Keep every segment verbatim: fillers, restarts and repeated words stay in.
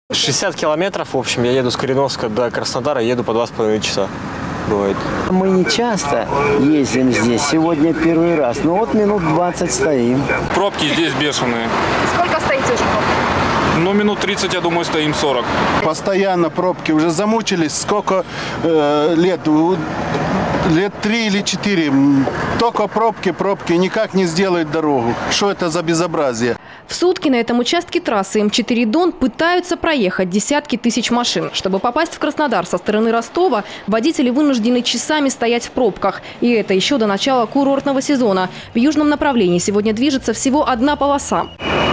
шестьдесят километров, в общем, я еду с Кореновска до Краснодара, еду по два с половиной часа. Бывает. Мы не часто ездим здесь, сегодня первый раз, но вот минут двадцать стоим. Пробки здесь бешеные. Сколько стоите уже пробки? Ну, минут тридцать, я думаю, стоим сорок. Постоянно пробки, уже замучились, сколько э, лет, лет три или четыре. Только пробки, пробки, никак не сделают дорогу. Что это за безобразие? В сутки на этом участке трассы М четыре Дон пытаются проехать десятки тысяч машин. Чтобы попасть в Краснодар со стороны Ростова, водители вынуждены часами стоять в пробках. И это еще до начала курортного сезона. В южном направлении сегодня движется всего одна полоса.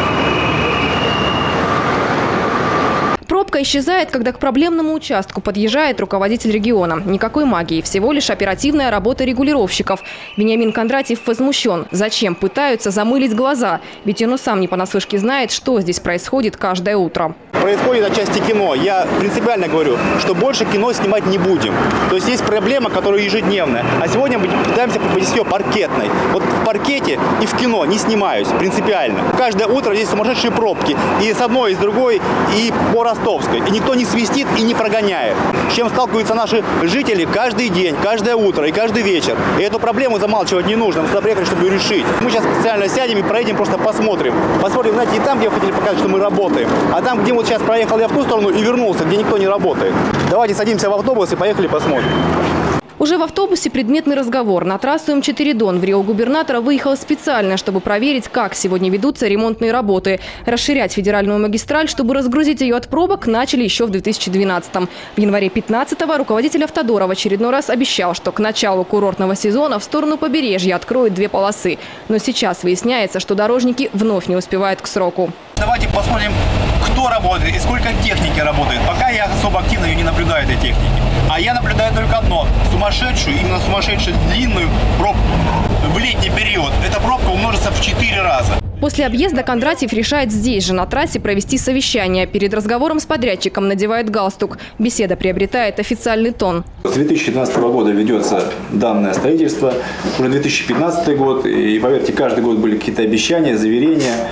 Пробка исчезает, когда к проблемному участку подъезжает руководитель региона. Никакой магии, всего лишь оперативная работа регулировщиков. Вениамин Кондратьев возмущен. Зачем пытаются замылить глаза? Ведь он сам не понаслышке знает, что здесь происходит каждое утро. Происходит отчасти кино. Я принципиально говорю, что больше кино снимать не будем. То есть есть проблема, которая ежедневная. А сегодня мы пытаемся преподнести ее паркетной. Вот в паркете и в кино не снимаюсь принципиально. Каждое утро здесь сумасшедшие пробки. И с одной, и с другой, и по Ростовской. И никто не свистит и не прогоняет. С чем сталкиваются наши жители каждый день, каждое утро и каждый вечер. И эту проблему замалчивать не нужно. Мы сюда приехали, чтобы ее решить. Мы сейчас специально сядем и проедем, просто посмотрим. Посмотрим, знаете, не там, где вы хотели показать, что мы работаем, а там, где вот сейчас проехал я в ту сторону и вернулся, где никто не работает. Давайте садимся в автобус и поехали посмотрим. Уже в автобусе предметный разговор. На трассу М четыре Дон в Рио губернатора выехал специально, чтобы проверить, как сегодня ведутся ремонтные работы. Расширять федеральную магистраль, чтобы разгрузить ее от пробок, начали еще в две тысячи двенадцатом. В январе две тысячи пятнадцатого руководитель «Автодора» в очередной раз обещал, что к началу курортного сезона в сторону побережья откроют две полосы. Но сейчас выясняется, что дорожники вновь не успевают к сроку. Давайте посмотрим, кто работает и сколько техники работает. Пока я особо активно ее не наблюдаю, этой техники. А я наблюдаю только одно – сумасшедшую, именно сумасшедшую длинную пробку в летний период. Эта пробка умножится в четыре раза. После объезда Кондратьев решает здесь же, на трассе, провести совещание. Перед разговором с подрядчиком надевает галстук. Беседа приобретает официальный тон. С две тысячи двенадцатого года ведется данное строительство. Уже две тысячи пятнадцатый год. И, поверьте, каждый год были какие-то обещания, заверения.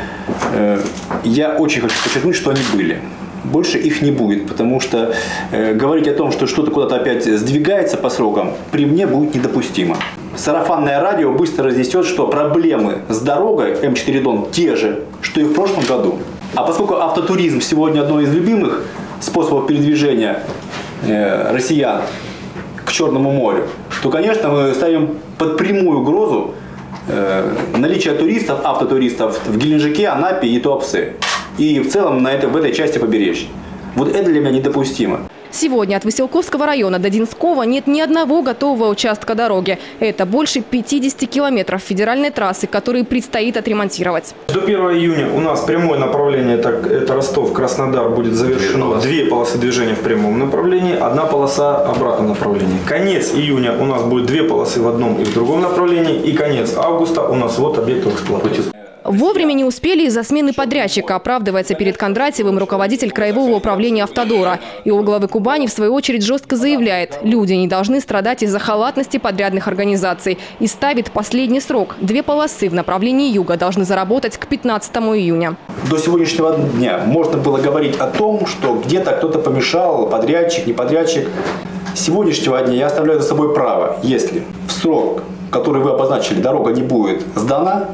Я очень хочу подчеркнуть, что они были. Больше их не будет, потому что э, говорить о том, что что-то куда-то опять сдвигается по срокам, при мне будет недопустимо. Сарафанное радио быстро разнесет, что проблемы с дорогой М четыре Дон те же, что и в прошлом году. А поскольку автотуризм сегодня одно из любимых способов передвижения э, россиян к Черному морю, то, конечно, мы ставим под прямую угрозу э, наличие туристов, автотуристов в Геленджике, Анапе и Туапсе. И в целом на это, в этой части побережья. Вот это для меня недопустимо. Сегодня от Василковского района до Динского нет ни одного готового участка дороги. Это больше пятидесяти километров федеральной трассы, которые предстоит отремонтировать. До первого июня у нас прямое направление, это, это Ростов-Краснодар, будет завершено. Две полосы движения в прямом направлении, одна полоса в обратном направлении. Конец июня у нас будет две полосы в одном и в другом направлении. И конец августа у нас вот объект эксплуатации. Вовремя не успели из-за смены подрядчика, оправдывается перед Кондратьевым руководитель краевого управления «Автодора». И у главы Кубани, в свою очередь, жестко заявляет, люди не должны страдать из-за халатности подрядных организаций. И ставит последний срок. Две полосы в направлении юга должны заработать к пятнадцатому июня. До сегодняшнего дня можно было говорить о том, что где-то кто-то помешал, подрядчик, не подрядчик. С сегодняшнего дня я оставляю за собой право, если в срок, который вы обозначили, дорога не будет сдана,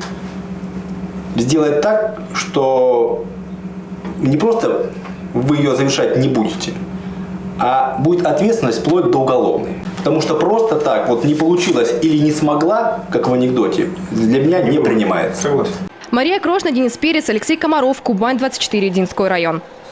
сделать так, что не просто вы ее завершать не будете, а будет ответственность вплоть до уголовной. Потому что просто так вот не получилось или не смогла, как в анекдоте, для меня не принимается. Согласен. Мария Крошна, Денис Перец, Алексей Комаров, Кубань двадцать четыре, Динской район.